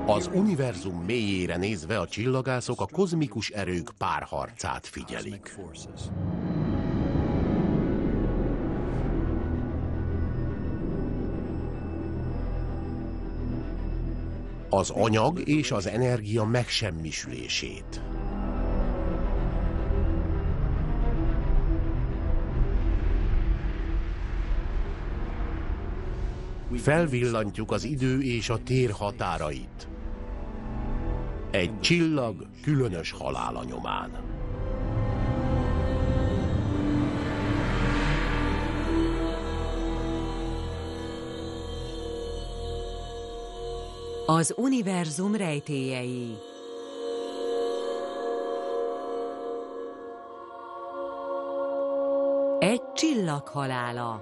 Az univerzum mélyére nézve a csillagászok a kozmikus erők párharcát figyelik. Az anyag és az energia megsemmisülését. Felvillantjuk az idő és a tér határait. Egy csillag különös halála nyomán. Az univerzum rejtélyei. Egy csillag halála.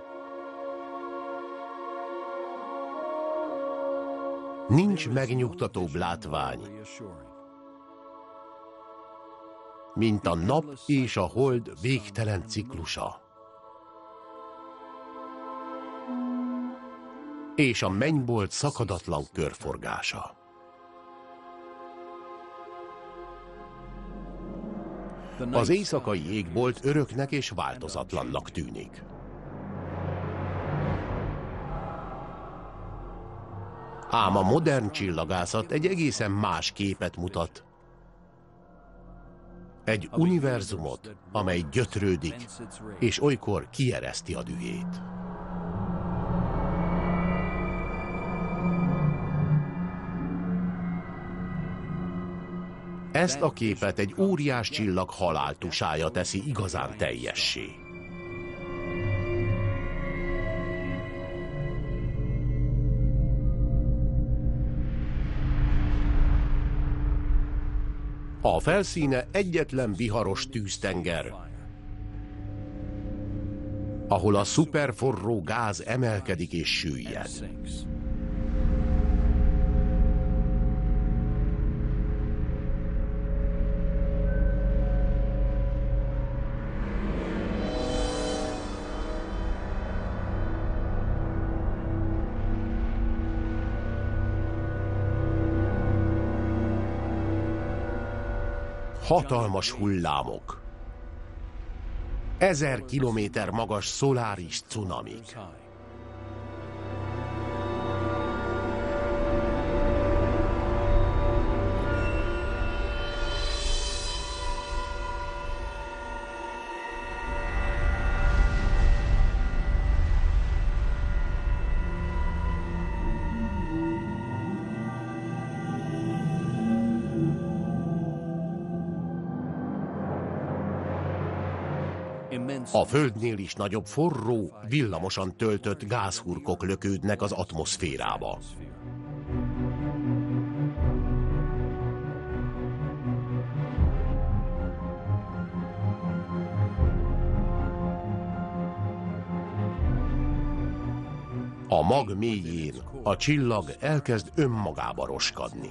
Nincs megnyugtatóbb látvány, mint a nap és a hold végtelen ciklusa. És a mennybolt szakadatlan körforgása. Az éjszakai égbolt öröknek és változatlannak tűnik. Ám a modern csillagászat egy egészen más képet mutat. Egy univerzumot, amely gyötrődik, és olykor kiereszti a dühét. Ezt a képet egy óriás csillag haláltusája teszi igazán teljessé. A felszíne egyetlen viharos tűztenger, ahol a szuperforró gáz emelkedik és süllyed. Hatalmas hullámok. 1000 kilométer magas szoláris cunamik. A Földnél is nagyobb forró, villamosan töltött gázhurkok lökődnek az atmoszférába. A mag mélyén a csillag elkezd önmagába roskadni.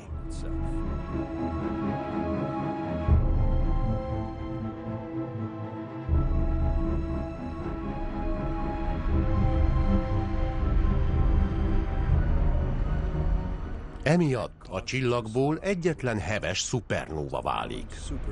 Emiatt a csillagból egyetlen heves szupernóva válik.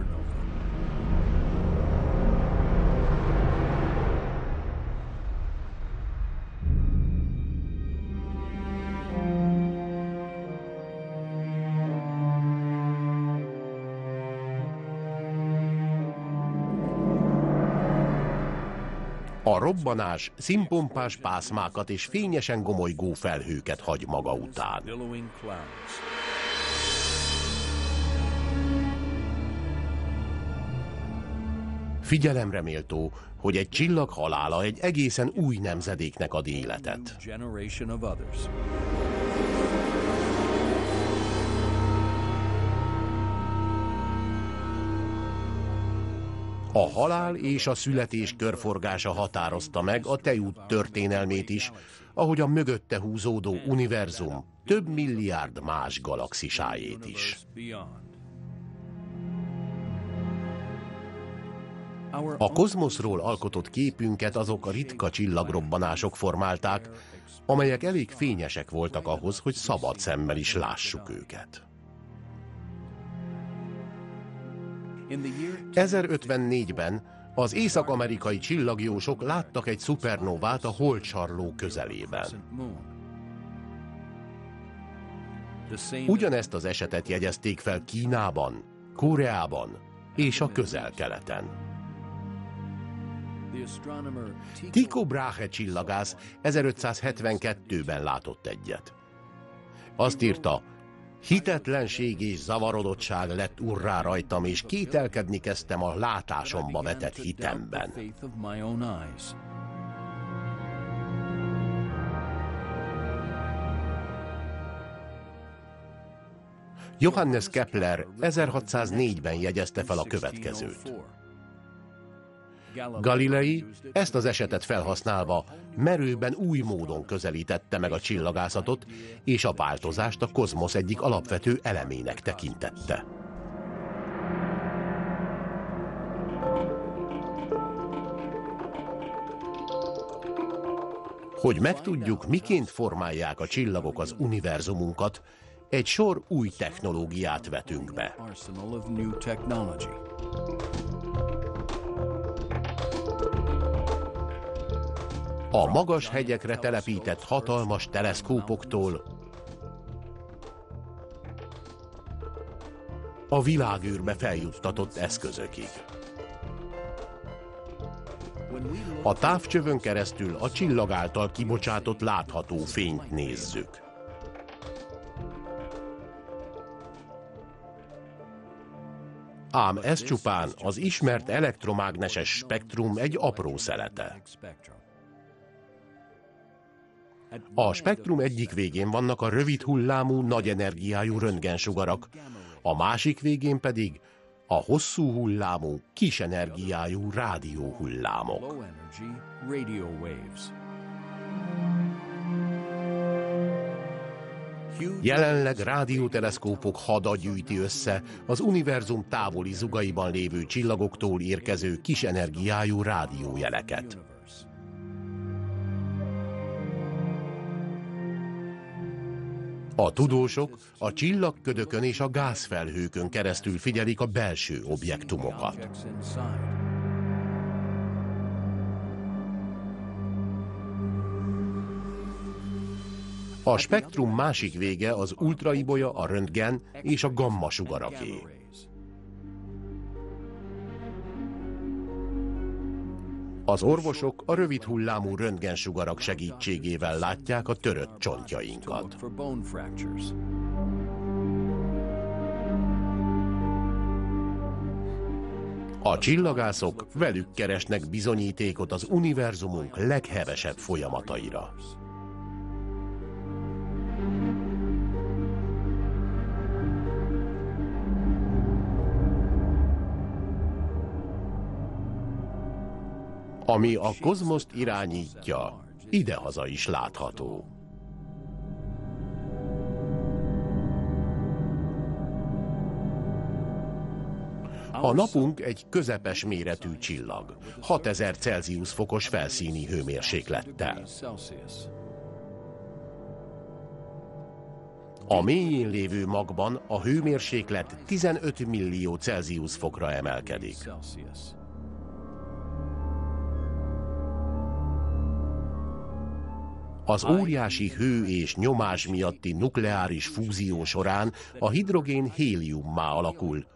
A robbanás színpompás pászmákat és fényesen gomolygó felhőket hagy maga után. Figyelemre méltó, hogy egy csillag halála egy egészen új nemzedéknek ad életet. A halál és a születés körforgása határozta meg a Tejút történelmét is, ahogy a mögötte húzódó univerzum több milliárd más galaxisájét is. A kozmoszról alkotott képünket azok a ritka csillagrobbanások formálták, amelyek elég fényesek voltak ahhoz, hogy szabad szemmel is lássuk őket. 1054-ben az észak-amerikai csillagjósok láttak egy szupernovát a holdsarló közelében. Ugyanezt az esetet jegyezték fel Kínában, Koreában és a Közel-Keleten. Tycho Brahe csillagász 1572-ben látott egyet. Azt írta, hitetlenség és zavarodottság lett urrá rajtam, és kételkedni kezdtem a látásomba vetett hitemben. Johannes Kepler 1604-ben jegyezte fel a következőt. Galilei ezt az esetet felhasználva merőben új módon közelítette meg a csillagászatot, és a változást a kozmosz egyik alapvető elemének tekintette. Hogy megtudjuk, miként formálják a csillagok az univerzumunkat, egy sor új technológiát vetünk be. A magas hegyekre telepített hatalmas teleszkópoktól a világűrbe feljuttatott eszközökig. A távcsövön keresztül a csillag által kibocsátott látható fényt nézzük. Ám ez csupán az ismert elektromágneses spektrum egy apró szelete. A spektrum egyik végén vannak a rövid hullámú, nagy energiájú röntgensugarak, a másik végén pedig a hosszú hullámú, kis energiájú rádióhullámok. Jelenleg rádióteleszkópok hada gyűjti össze az univerzum távoli zugaiban lévő csillagoktól érkező kis energiájú rádiójeleket. A tudósok a csillagködökön és a gázfelhőkön keresztül figyelik a belső objektumokat. A spektrum másik vége az ultraibolya, a röntgen és a gamma sugaraké. Az orvosok a rövid hullámú röntgensugarak segítségével látják a törött csontjainkat. A csillagászok velük keresnek bizonyítékot az univerzumunk leghevesebb folyamataira. Ami a kozmoszt irányítja, idehaza is látható. A napunk egy közepes méretű csillag, 6000 Celsius fokos felszíni hőmérséklettel. A mélyén lévő magban a hőmérséklet 15 millió Celsius fokra emelkedik. Az óriási hő és nyomás miatti nukleáris fúzió során a hidrogén héliummá alakul,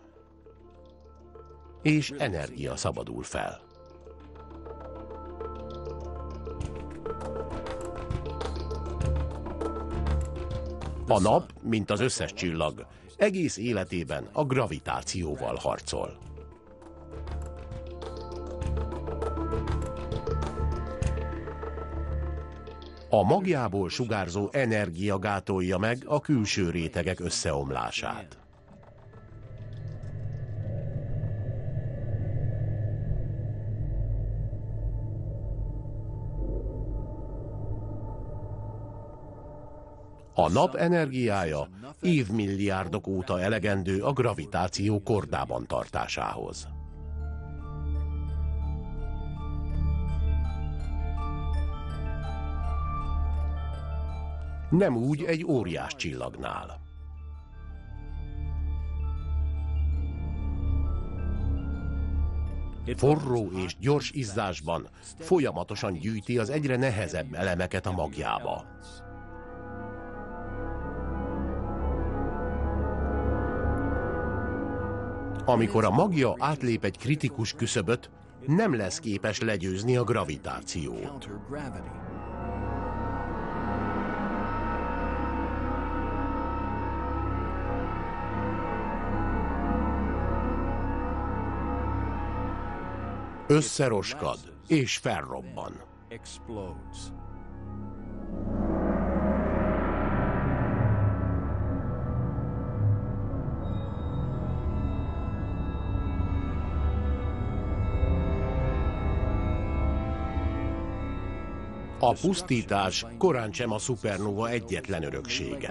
és energia szabadul fel. A nap, mint az összes csillag, egész életében a gravitációval harcol. A magjából sugárzó energia gátolja meg a külső rétegek összeomlását. A nap energiája évmilliárdok óta elegendő a gravitáció kordában tartásához. Nem úgy egy óriás csillagnál. Forró és gyors izzásban folyamatosan gyűjti az egyre nehezebb elemeket a magjába. Amikor a magja átlép egy kritikus küszöböt, nem lesz képes legyőzni a gravitációt. Összeroskad és felrobban. A pusztítás korántsem a szupernova egyetlen öröksége.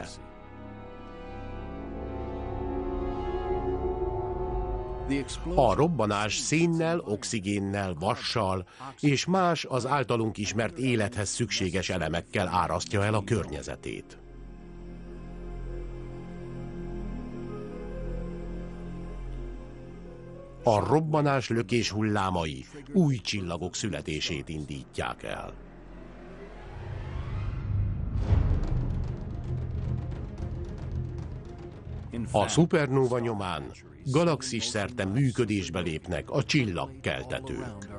A robbanás szénnel, oxigénnel, vassal és más az általunk ismert élethez szükséges elemekkel árasztja el a környezetét. A robbanás lökés hullámai új csillagok születését indítják el. A szupernóva nyomán galaxis szerte működésbe lépnek a csillagkeltetők.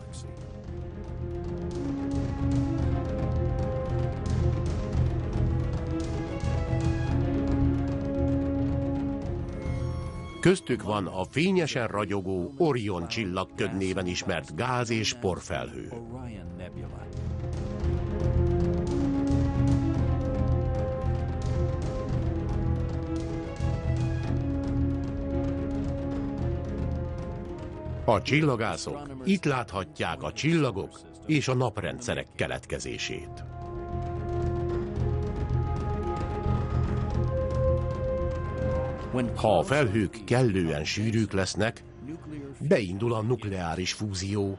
Köztük van a fényesen ragyogó Orion csillagköd néven ismert gáz- és porfelhő. A csillagászok itt láthatják a csillagok és a naprendszerek keletkezését. Ha a felhők kellően sűrűk lesznek, beindul a nukleáris fúzió,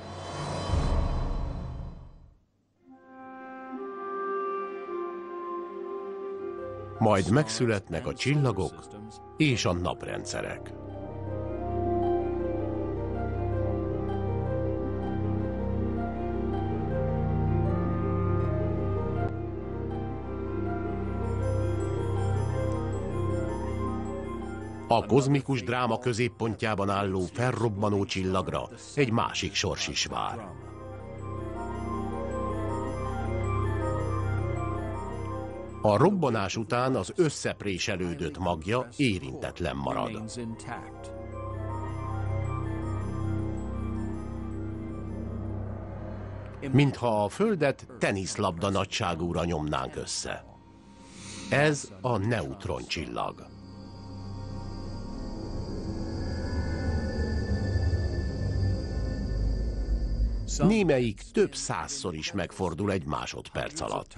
majd megszületnek a csillagok és a naprendszerek. A kozmikus dráma középpontjában álló felrobbanó csillagra egy másik sors is vár. A robbanás után az összepréselődött magja érintetlen marad. Mintha a Földet teniszlabda nagyságúra nyomnánk össze. Ez a neutroncsillag. Némelyik több százszor is megfordul egy másodperc alatt.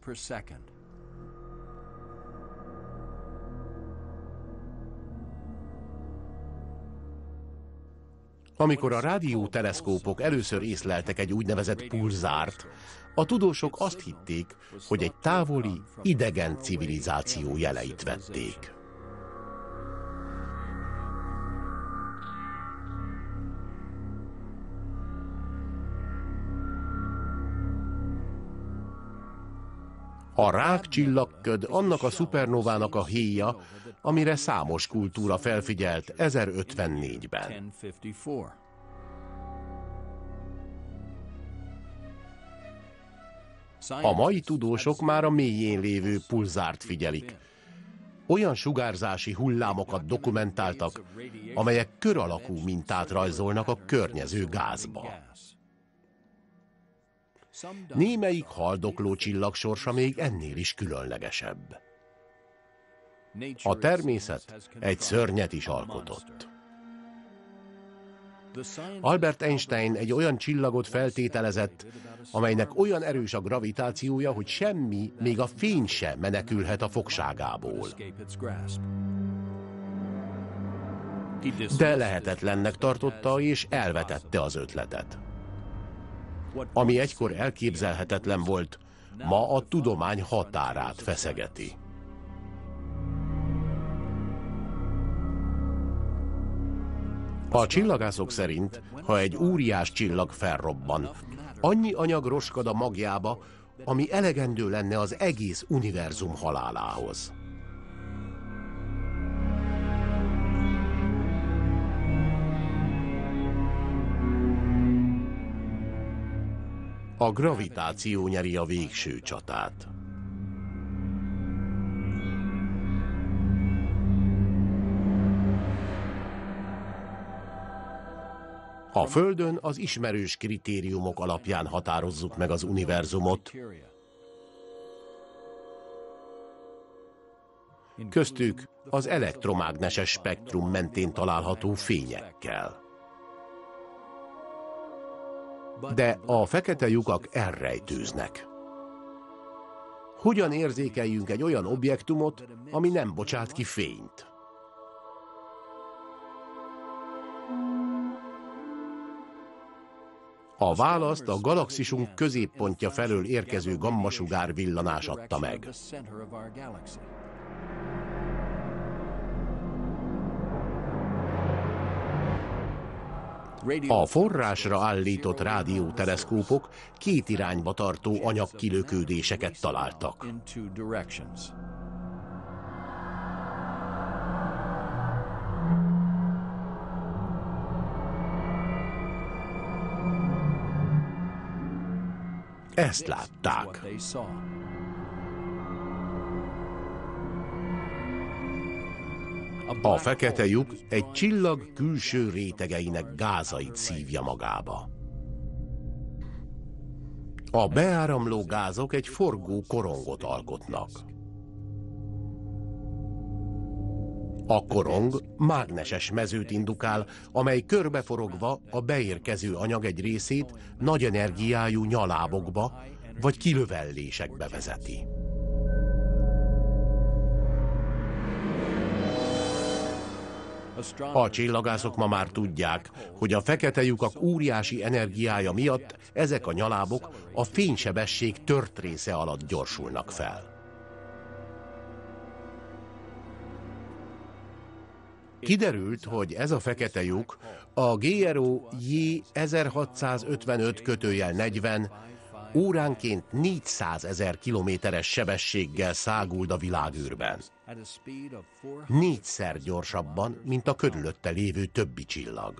Amikor a rádióteleszkópok először észleltek egy úgynevezett pulzárt, a tudósok azt hitték, hogy egy távoli, idegen civilizáció jeleit vették. A rák csillagköd annak a szupernovának a héja, amire számos kultúra felfigyelt 1054-ben. A mai tudósok már a mélyén lévő pulzárt figyelik. Olyan sugárzási hullámokat dokumentáltak, amelyek kör alakú mintát rajzolnak a környező gázba. Némelyik haldokló csillag sorsa még ennél is különlegesebb. A természet egy szörnyet is alkotott. Albert Einstein egy olyan csillagot feltételezett, amelynek olyan erős a gravitációja, hogy semmi, még a fény sem menekülhet a fogságából. De lehetetlennek tartotta és elvetette az ötletet. Ami egykor elképzelhetetlen volt, ma a tudomány határát feszegeti. A csillagászok szerint, ha egy óriás csillag felrobban, annyi anyag roskad a magjába, ami elegendő lenne az egész univerzum halálához. A gravitáció nyeri a végső csatát. A Földön az ismerős kritériumok alapján határozzuk meg az univerzumot, köztük az elektromágneses spektrum mentén található fényekkel. De a fekete lyukak elrejtőznek. Hogyan érzékeljünk egy olyan objektumot, ami nem bocsát ki fényt? A választ a galaxisunk középpontja felől érkező gammasugár villanás adta meg. A forrásra állított rádióteleszkópok két irányba tartó anyagkilökődéseket találtak. Ezt látták. A fekete lyuk egy csillag külső rétegeinek gázait szívja magába. A beáramló gázok egy forgó korongot alkotnak. A korong mágneses mezőt indukál, amely körbeforogva a beérkező anyag egy részét nagy energiájú nyalábokba vagy kilövellésekbe vezeti. A csillagászok ma már tudják, hogy a fekete lyukak óriási energiája miatt ezek a nyalábok a fénysebesség tört része alatt gyorsulnak fel. Kiderült, hogy ez a fekete lyuk a GRO J 1655-40 óránként 400 000 kilométeres sebességgel száguld a világűrben. 4-szer gyorsabban, mint a körülötte lévő többi csillag.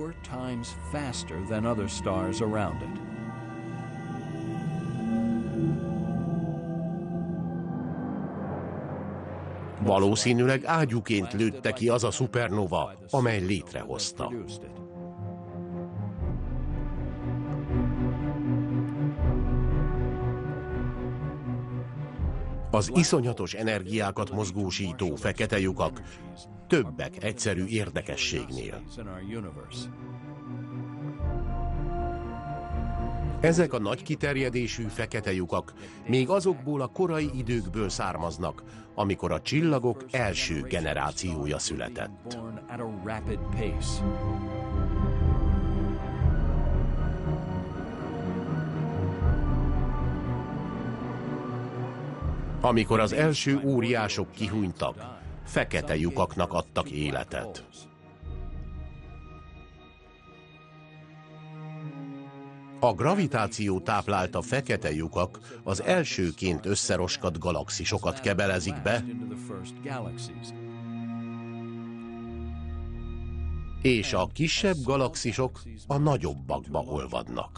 Valószínűleg ágyúként lőtte ki az a szupernova, amely létrehozta. Az iszonyatos energiákat mozgósító fekete lyukak többek egyszerű érdekességnél. Ezek a nagy kiterjedésű fekete lyukak még azokból a korai időkből származnak, amikor a csillagok első generációja született. Amikor az első óriások kihunytak, fekete lyukaknak adtak életet. A gravitáció táplálta fekete lyukak az elsőként összeroskadt galaxisokat kebelezik be, és a kisebb galaxisok a nagyobbakba olvadnak.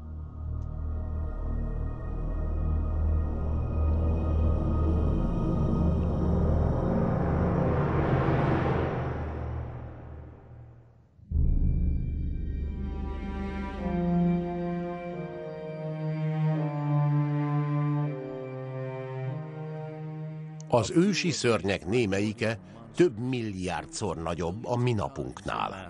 Az ősi szörnyek némelyike több milliárdszor nagyobb a mi napunknál.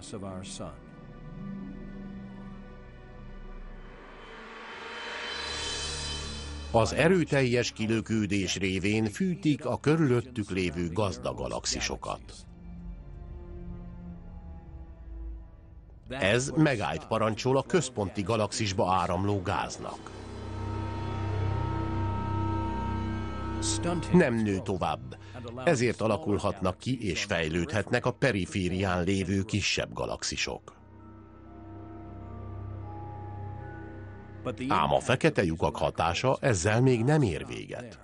Az erőteljes kilökődés révén fűtik a körülöttük lévő gazdag galaxisokat. Ez megállt parancsol a központi galaxisba áramló gáznak. Nem nő tovább, ezért alakulhatnak ki és fejlődhetnek a periférián lévő kisebb galaxisok. Ám a fekete lyukak hatása ezzel még nem ér véget.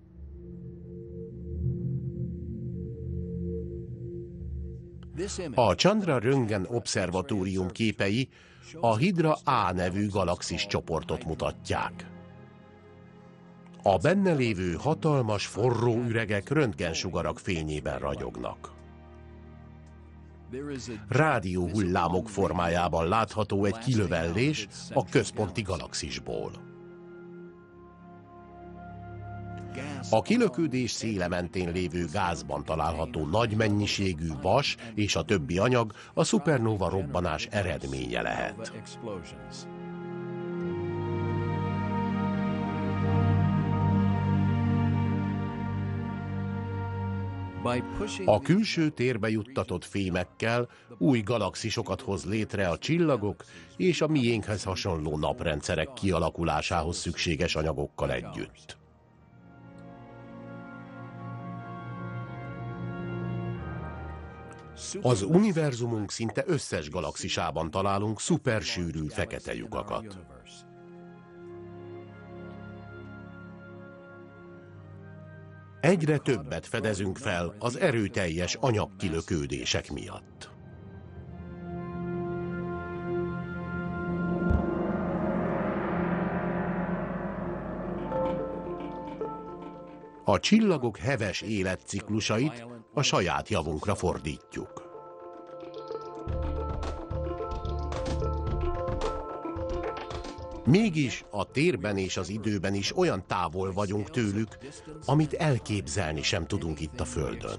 A Chandra Röntgen Obszervatórium képei a Hydra A nevű galaxis csoportot mutatják. A benne lévő hatalmas forró üregek röntgensugarak fényében ragyognak. Rádióhullámok formájában látható egy kilövellés a központi galaxisból. A kilökődés széle mentén lévő gázban található nagy mennyiségű vas és a többi anyag a szupernóva robbanás eredménye lehet. A külső térbe juttatott fémekkel új galaxisokat hoz létre a csillagok és a miénkhez hasonló naprendszerek kialakulásához szükséges anyagokkal együtt. Az univerzumunk szinte összes galaxisában találunk szupersűrű fekete lyukakat. Egyre többet fedezünk fel az erőteljes anyagkilökődések miatt. A csillagok heves életciklusait a saját javunkra fordítjuk. Mégis a térben és az időben is olyan távol vagyunk tőlük, amit elképzelni sem tudunk itt a Földön.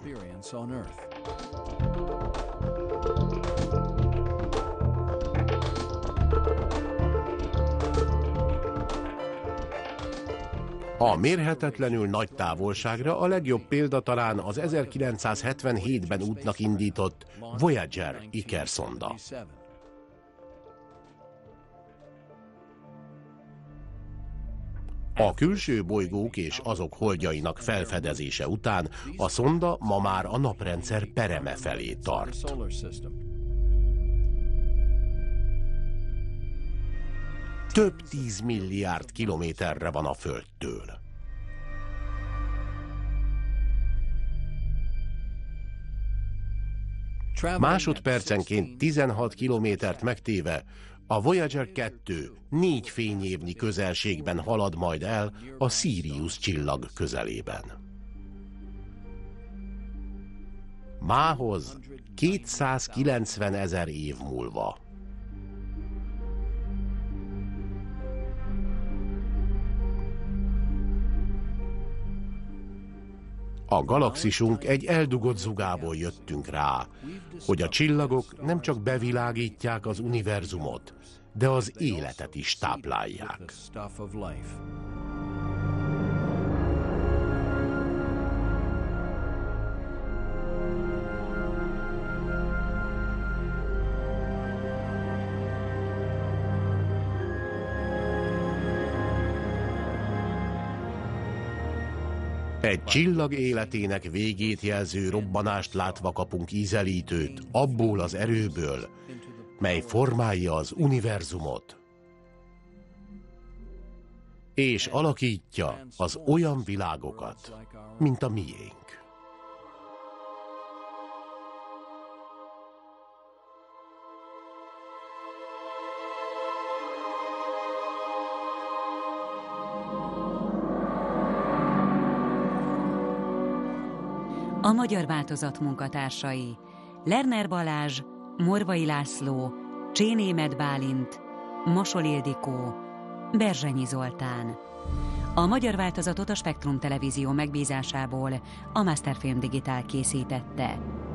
A mérhetetlenül nagy távolságra a legjobb példa talán az 1977-ben útnak indított Voyager ikerszonda. A külső bolygók és azok holdjainak felfedezése után a szonda ma már a naprendszer pereme felé tart. Több 10 milliárd kilométerre van a Földtől. Másodpercenként 16 kilométert megtéve a Voyager 2 4 fényévnyi közelségben halad majd el a Sirius csillag közelében. Mához 290 000 év múlva. A galaxisunk egy eldugott zugából jöttünk rá, hogy a csillagok nem csak bevilágítják az univerzumot, de az életet is táplálják. Egy csillag életének végét jelző robbanást látva kapunk ízelítőt abból az erőből, mely formálja az univerzumot, és alakítja az olyan világokat, mint a miénk. A magyar változat munkatársai: Lerner Balázs, Morvai László, Csénémet Bálint, Masol Ildikó, Berzsenyi Zoltán. A magyar változatot a Spektrum Televízió megbízásából a Masterfilm Digitál készítette.